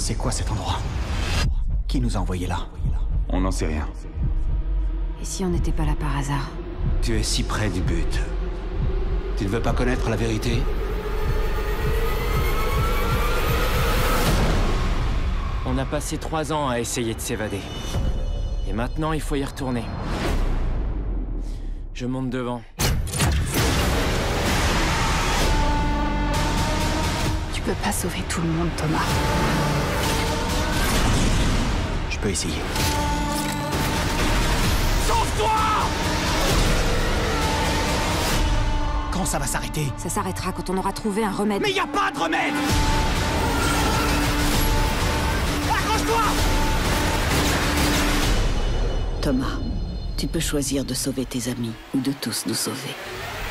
C'est quoi cet endroit? Qui nous a envoyés là? On n'en sait rien. Et si on n'était pas là par hasard? Tu es si près du but. Tu ne veux pas connaître la vérité? On a passé 3 ans à essayer de s'évader. Et maintenant, il faut y retourner. Je monte devant. Tu peux pas sauver tout le monde, Thomas. Je peux essayer. Sauve-toi! Quand ça va s'arrêter? Ça s'arrêtera quand on aura trouvé un remède. Mais y a pas de remède! Accroche-toi! Thomas, tu peux choisir de sauver tes amis ou de tous nous sauver.